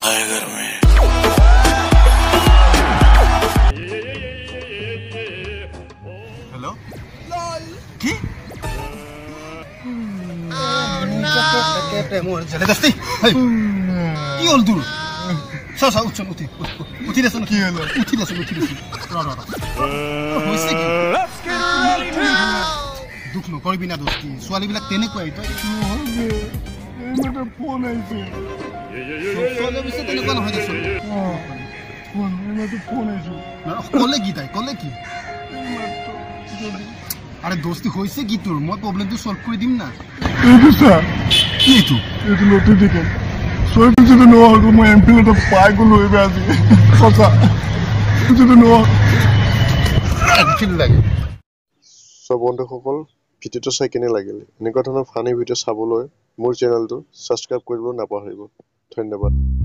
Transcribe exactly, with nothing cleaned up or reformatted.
आए घर में हेलो কি মোর জলদস্তি কি হল তোর সা সা উঠছ উঠি উঠি দেছ কি হল উঠি দেছ উঠি দেছ র র হইছে কি দুখ নকৰিবি না দস্তি ছোৱালীবিলাক তেনেকুৱাই তই নহবে এইমাত্ৰ ফোন আহিছে ছোৱালী বিছে তেনেকুৱা নহয় দেচোন ফোন এইমাত্ৰ ফোন আহিছে কলে কি তাই কলে কি আরে দোস্তি হইছে কি তোর মই প্রবলেমটো সলভ কৰি দিম না এইটো চা কি এইটো এইটো নতুন টিকেট ছয়টো যদি নহ'ল মই এমপিল এটা পাই গ'লো এইবাৰ আজি সঁচা যদি নহ'ল ফিল লাগে সব বন্ধুসকল ভিডিঅ'টো চাই কেনে লাগিল এনেকুৱা ধৰণৰ ফানি ভিডিঅ' চাবলৈ মোৰ চেনেলটো ছাবস্ক্ৰাইব কৰিবলৈ নাপাহৰিব ধন্যবাদ।